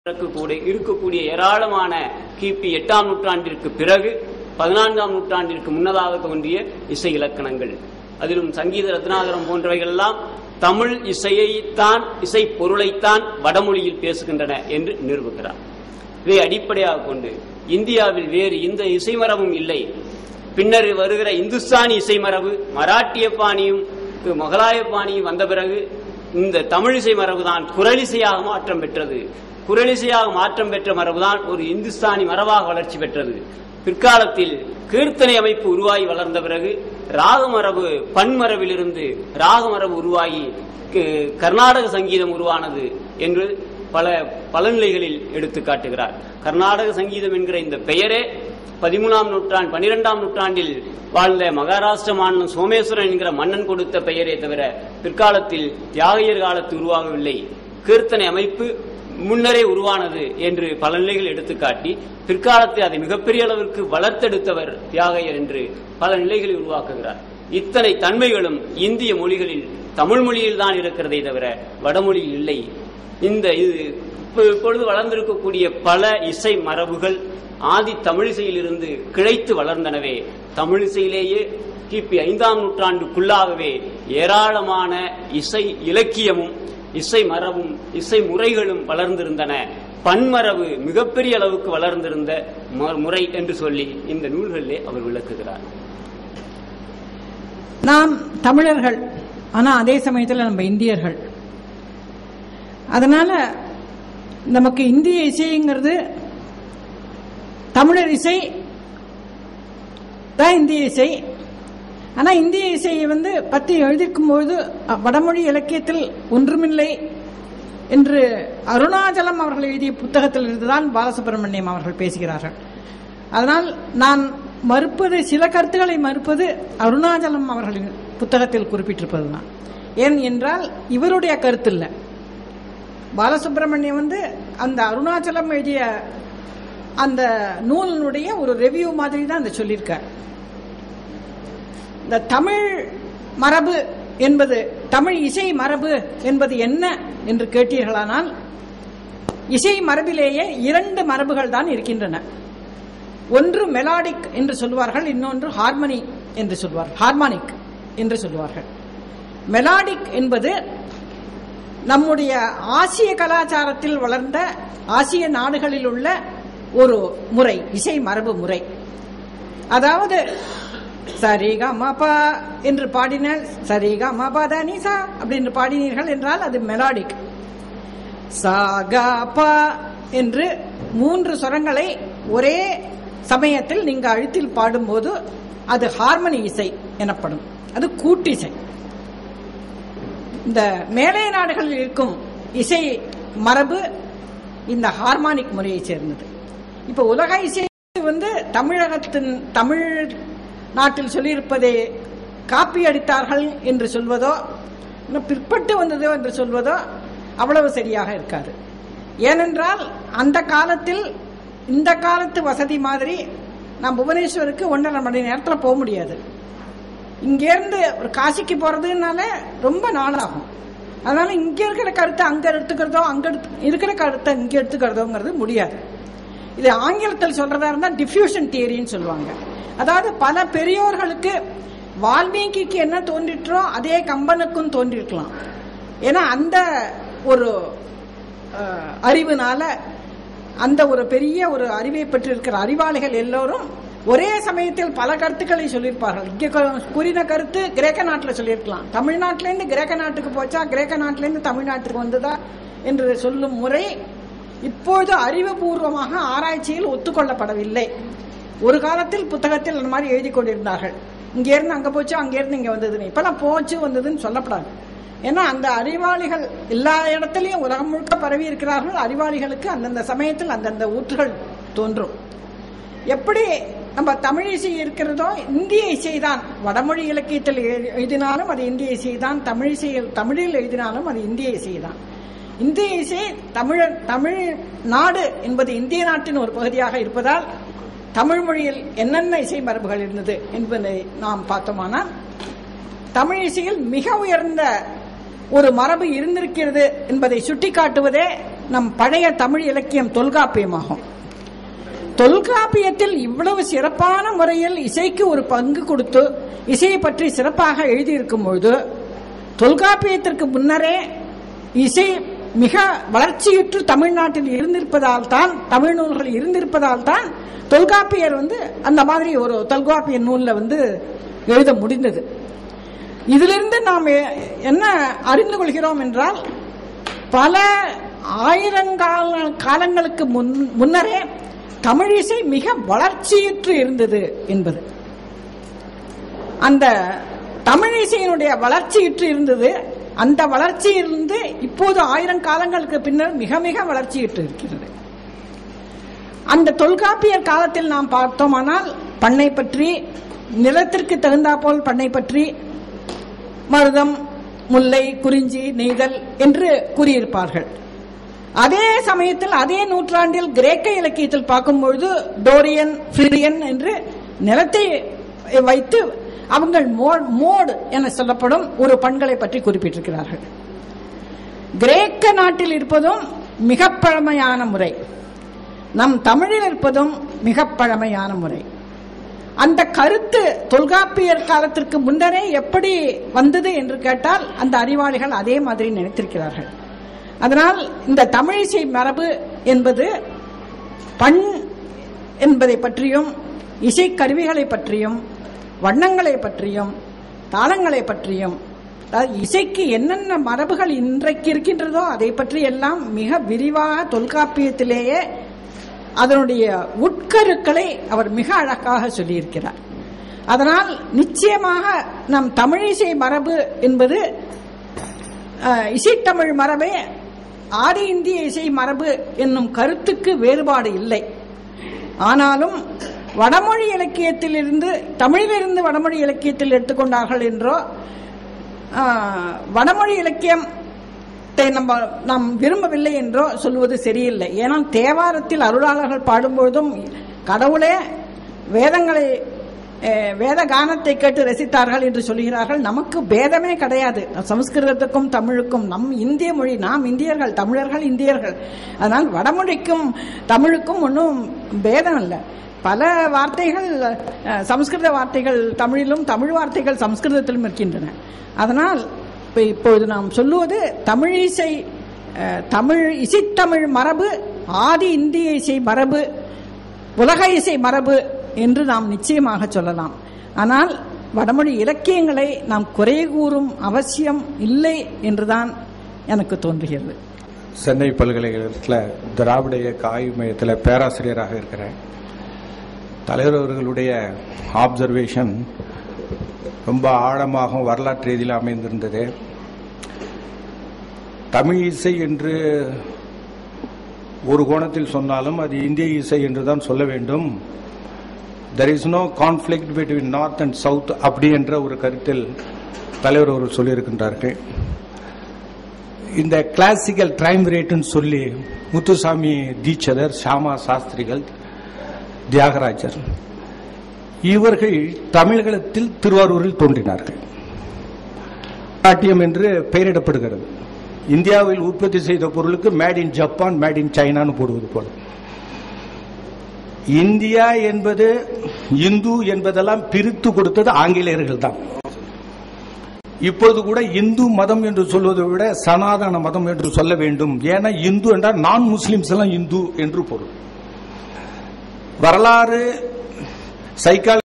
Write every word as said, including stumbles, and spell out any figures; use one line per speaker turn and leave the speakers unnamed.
கூட இருக்கக்கூடிய ஏராளமான கிபி எட்டாம் நூற்றாண்டிற்கு பிறகு பதினான்காம் நூற்றாண்டிற்கு முன்னதாக தோன்றிய இசை இலக்கணங்கள், அதிலும் சங்கீத ரத்னாகரம் போன்றவைகள் எல்லாம் தமிழ் இசையைத்தான், இசை பொருளைத்தான் வடமொழியில் பேசுகின்றன என்று நிரூபிக்கிறார். இதை அடிப்படையாக கொண்டு இந்தியாவில் வேறு இந்த இசை மரபும் இல்லை. பின்னர் வருகிற இந்துஸ்தானி இசை மரபு, மராட்டிய பாணியும் மொகலாய பாணியும் வந்த பிறகு இந்த தமிழிசை மரபுதான் குரலிசையாக மாற்றம் பெற்றது. குரலிசையாக மாற்றம் பெற்ற மரபுதான் ஒரு இந்துஸ்தானி மரபாக வளர்ச்சி பெற்றது. பிற்காலத்தில் கீர்த்தனை அமைப்பு உருவாகி வளர்ந்த பிறகு ராகமரபு, பன்மரபிலிருந்து ராகமரபு உருவாகி கர்நாடக சங்கீதம் உருவானது என்று பல பலநிலைகளில் எடுத்து காட்டுகிறார். கர்நாடக சங்கீதம் என்கிற இந்த பெயரே பதிமூணாம் நூற்றாண்டு பனிரெண்டாம் நூற்றாண்டில் வாழ்ந்த மகாராஷ்டிர மாநிலம் சோமேஸ்வரன் என்கிற மன்னன் கொடுத்த பெயரே தவிர பிற்காலத்தில் தியாகையர் காலத்தில் உருவாகவில்லை. கீர்த்தனை அமைப்பு முன்னரே உருவானது என்று பல நிலைகள் எடுத்துக்காட்டி பிற்காலத்தில் அதை மிகப்பெரிய அளவிற்கு வளர்த்தெடுத்தவர் தியாகையர் என்று பல நிலைகளை உருவாக்குகிறார். இத்தனை தன்மைகளும் இந்திய மொழிகளில் தமிழ் மொழியில் தான் இருக்கிறதே தவிர வடமொழியில் இல்லை. இந்த இது இப்பொழுது வளர்ந்திருக்கக்கூடிய பல இசை மரபுகள் ஆதி தமிழிசையில் இருந்து கிளைத்து வளர்ந்தனவே. தமிழிசையிலேயே கிபி ஐந்தாம் நூற்றாண்டுக்குள்ளாகவே ஏராளமான இசை இலக்கியமும் இசை மரபும் இசை முறைகளும் வளர்ந்திருந்தன. பன்மரபு மிகப்பெரிய அளவுக்கு வளர்ந்திருந்த முறை என்று சொல்லி இந்த நூல்களிலே அவர் விளக்குகிறார்.
நாம் தமிழர்கள், ஆனா அதே சமயத்தில் நம்ம இந்தியர்கள். அதனால நமக்கு இந்திய இசைங்கிறது தமிழர் இசை தான் இந்திய இசை. ஆனா இந்திய இசையை வந்து பத்தி எழுதிக்கும் போது வடமொழி இலக்கியத்தில் ஒன்றுமில்லை என்று அருணாச்சலம் அவர்கள் எழுதிய புத்தகத்தில் இருந்துதான் பாலசுப்ரமணியம் அவர்கள் பேசுகிறார்கள். அதனால் நான் மறுப்பது, சில கருத்துக்களை மறுப்பது அருணாச்சலம் அவர்களின் புத்தகத்தில் குறிப்பிட்டிருப்பதுதான். ஏன் என்றால் இவருடைய கருத்து இல்லை. பாலசுப்ரமணியம் வந்து அந்த அருணாச்சலம் எழுதிய அந்த நூலினுடைய ஒரு ரெவியூ மாதிரி தான் அதை சொல்லியிருக்கார். இந்த தமிழ் மரபு என்பது, தமிழ் இசை மரபு என்பது என்ன என்று கேட்டீர்களானால், இசை மரபிலேயே இரண்டு மரபுகள் தான் இருக்கின்றன. ஒன்று மெலாடிக் என்று சொல்வார்கள், இன்னொன்று ஹார்மனி என்று சொல்வார்கள், ஹார்மானிக் என்று சொல்வார்கள். மெலாடிக் என்பது நம்முடைய ஆசிய கலாச்சாரத்தில் வளர்ந்த ஆசிய நாடுகளில் உள்ள ஒரு முறை, இசை மரபு முறை. அதாவது சரிக மபா என்று பாடினால் சரிக மபா தனிசா அப்படின்னு பாடினீர்கள் என்றால் அது மெலாடிக். சாகா என்று மூன்று சொரங்களை ஒரே சமயத்தில் நீங்க அழுத்தில் பாடும்போது அது ஹார்மனி இசை எனப்படும். அது கூட்டிசை. இந்த மேலை நாடுகளில் இருக்கும் இசை மரபு இந்த ஹார்மானிக் முறையை சேர்ந்தது. இப்ப உலக இசை வந்து தமிழகத்தின் தமிழ் நாட்டில் சொல்லியிருப்பதை காப்பி அடித்தார்கள் என்று சொல்வதோ பிற்பட்டு வந்ததோ என்று சொல்வதோ அவ்வளவு சரியாக இருக்காது. ஏனென்றால் அந்த காலத்தில் இந்த காலத்து வசதி மாதிரி நாம் புவனேஸ்வருக்கு ஒன்றரை மணி நேரத்தில் போக முடியாது. இங்கேருந்து ஒரு காசிக்கு போறதுனால ரொம்ப நாளாகும். அதனால இங்க இருக்கிற கருத்தை அங்க எடுத்துக்கிறதோ, அங்க இருக்கிற கருத்தை இங்க எடுத்துக்கிறதோங்கிறது முடியாது. இது ஆங்கிலத்தில் சொல்றதா இருந்தா டிஃப்யூஷன் தியரின்னு சொல்லுவாங்க. அதாவது பல பெரியோர்களுக்கு வால்மீகிக்கு என்ன தோன்றிற்றோ அதே கம்பனுக்கும் தோன்றிருக்கலாம். ஏன்னா அந்த ஒரு அறிவுனால, அந்த ஒரு பெரிய ஒரு அறிவை பெற்றிருக்கிற அறிவாளிகள் எல்லோரும் ஒரே சமயத்தில் பல கருத்துக்களை சொல்லியிருப்பார்கள். இங்கே கூறின கருத்து கிரேக்க நாட்டில் சொல்லியிருக்கலாம், தமிழ்நாட்டிலேருந்து கிரேக்க நாட்டுக்கு போச்சா, கிரேக்க நாட்டிலேருந்து தமிழ்நாட்டுக்கு வந்ததா என்று சொல்லும் முறை இப்போது அறிவுபூர்வமாக ஆராய்ச்சியில் ஒத்துக்கொள்ளப்படவில்லை. ஒரு காலத்தில் புத்தகத்தில் அந்த மாதிரி எழுதி கொண்டிருந்தார்கள், இங்கே இருந்து அங்க போச்சு, அங்கே இருந்து இங்க வந்ததுன்னு. இப்பெல்லாம் போச்சு வந்ததுன்னு சொல்லப்படாது. ஏன்னா அந்த அறிவாளிகள் எல்லா இடத்துலையும் உலகம் முழுக்க பரவி இருக்கிறார்கள். அறிவாளிகளுக்கு அந்தந்த சமயத்தில் அந்தந்த ஊற்றுகள் தோன்றும். எப்படி நம்ம தமிழ் இசை இருக்கிறதோ இந்திய இசைதான். வடமொழி இலக்கியத்தில் எழுதினாலும் அது இந்திய இசைதான், தமிழ் இசையில் தமிழில் எழுதினாலும் அது இந்திய இசைதான். இந்திய இசை தமிழ் தமிழ் நாடு என்பது இந்திய நாட்டின் ஒரு பகுதியாக இருப்பதால் தமிழ் மொழியில் என்னென்ன இசை மரபுகள் இருந்தது என்பதை நாம் பார்த்தோமானால், தமிழ் இசையில் மிக உயர்ந்த ஒரு மரபு இருந்திருக்கிறது என்பதை சுட்டிக்காட்டுவதே நம் பழைய தமிழ் இலக்கியம் தொல்காப்பியமாகும். தொல்காப்பியத்தில் இவ்வளவு சிறப்பான முறையில் இசைக்கு ஒரு பங்கு கொடுத்து இசையை பற்றி சிறப்பாக எழுதியிருக்கும் பொழுது, தொல்காப்பியத்திற்கு முன்னரே இசை மிக வளர்ச்சியுற்று தமிழ்நாட்டில் இருந்திருப்பதால் தான், தமிழ் நூல்கள் இருந்திருப்பதால் தான் தொல்காப்பியர் வந்து அந்த மாதிரி ஒரு தொல்காப்பிய நூல்ல வந்து எழுத முடிந்தது. இதிலிருந்து நாம் என்ன அறிந்து கொள்கிறோம் என்றால், பல ஆயிரங்கால காலங்களுக்கு முன்னரே தமிழ் இசை மிக வளர்ச்சியுற்று இருந்தது என்பது. அந்த தமிழ் இசையினுடைய வளர்ச்சியுற்று இருந்தது. அந்த வளர்ச்சியிலிருந்து இப்போது ஆயிரம் காலங்களுக்கு பின்னர் மிக மிக வளர்ச்சியுற்று இருக்கிறது. அந்த தொல்காப்பியர் காலத்தில் நாம் பார்த்தோமானால் பண்ணை பற்றி, நிலத்திற்கு தகுந்தாற்போல் பண்ணை பற்றி, மருதம், முல்லை, குறிஞ்சி, நெய்தல் என்று கூறியிருப்பார்கள். அதே சமயத்தில் அதே நூற்றாண்டில் கிரேக்க இலக்கியத்தில் பார்க்கும்பொழுது டோரியன், பிரிடியன் என்று நிலத்தை வைத்து அவங்கள் மோடு என சொல்லப்படும் ஒரு பண்களை பற்றி குறிப்பிட்டிருக்கிறார்கள். கிரேக்க நாட்டில் இருப்பதும் மிக பழமையான முறை, நம் தமிழில் இருப்பதும் மிக பழமையான முறை. அந்த கருத்து தொல்காப்பியர் காலத்திற்கு முன்னரே எப்படி வந்தது என்று கேட்டால் அந்த அறிவாளிகள் அதே மாதிரி நினைத்திருக்கிறார்கள். அதனால் இந்த தமிழிசை மரபு என்பது பண் என்பதை பற்றியும், இசைக்கருவிகளை பற்றியும், வண்ணங்களை பற்றியும், தாளங்களை பற்றியும், இசைக்கு என்னென்ன மரபுகள் இன்றைக்கு இருக்கின்றதோ அதை பற்றி எல்லாம் மிக விரிவாக தொல்காப்பியத்திலேயே அதனுடைய உட்கருக்களை அவர் மிக அழகாக சொல்லியிருக்கிறார். அதனால் நிச்சயமாக நம் தமிழிசை மரபு என்பது இசைத்தமிழ் மரபே ஆதி இந்திய இசை மரபு என்னும் கருத்துக்கு வேறுபாடு இல்லை. ஆனாலும் வடமொழி இலக்கியத்திலிருந்து, தமிழிலிருந்து வடமொழி இலக்கியத்தில் எடுத்துக்கொண்டார்கள் என்றோ, வடமொழி இலக்கியத்தை நம்ம நாம் விரும்பவில்லை என்றோ சொல்வது சரியில்லை. ஏனால் தேவாரத்தில் அருளாளர்கள் பாடும்பொழுதும் கடவுளே வேதங்களை வேத கானத்தை கேட்டு ரசித்தார்கள் என்று சொல்கிறார்கள். நமக்கு பேதமே கிடையாது சமஸ்கிருதத்துக்கும் தமிழுக்கும். நம் இந்திய மொழி, நாம் இந்தியர்கள், தமிழர்கள் இந்தியர்கள். அதனால் வடமொழிக்கும் தமிழுக்கும் ஒன்றும் பேதம் இல்லை. பல வார்த்தைகள் சமஸ்கிருத வார்த்தைகள் தமிழிலும், தமிழ் வார்த்தைகள் சமஸ்கிருதத்திலும் இருக்கின்றன. அதனால் இப்பொழுது நாம் சொல்லுவது தமிழ் இசை, தமிழ் இசைத்தமிழ் மரபு ஆதி இந்திய இசை மரபு, உலக இசை மரபு என்று நாம் நிச்சயமாக சொல்லலாம். ஆனால் வடமொழி இலக்கியங்களை நாம் குறை கூறும் அவசியம் இல்லை என்றுதான் எனக்கு தோன்றுகிறது.
சென்னை பல்கலைக்கழகத்தில் திராவிட இயக்க ஆய்வு மையத்தில் பேராசிரியராக இருக்கிறேன். தலைவர் அவர்களுடைய ஆப்சர்வேஷன் ரொம்ப ஆழமாக வரலாற்று ரீதியில் அமைந்திருந்தது. தமிழ் இசை என்று ஒரு கோணத்தில் சொன்னாலும் அது இந்திய இசை என்று தான் சொல்ல வேண்டும். there is no conflict between north and south அப்படி என்ற ஒரு கருத்தில் தலைவர் அவர்கள் சொல்லியிருக்கின்றார்கள். இந்த கிளாசிக்கல் டைம் ரேட்னு சொல்லி முத்துசாமி தீட்சிதர், ஷாமா சாஸ்திரிகள், தியாகராஜர் இவர்கள் தமிழகத்தில் திருவாரூரில் தோன்றினார்கள். நாட்டியம் என்று பெயரிடப்படுகிறது. இந்தியாவில் உற்பத்தி செய்த பொருளுக்கு made in Japan, made in சைனான்னு போடுவது போல. இந்தியா என்பது, இந்து என்பதெல்லாம் பிரித்து கொடுத்தது ஆங்கிலேயர்கள் தான். இப்பொழுது கூட இந்து மதம் என்று சொல்வதை விட சனாதன மதம் என்று சொல்ல வேண்டும். ஏன்னா இந்து என்றால் நான் முஸ்லிம்ஸ் எல்லாம் இந்து என்று பொருள். வரலாறு, சைக்காலஜி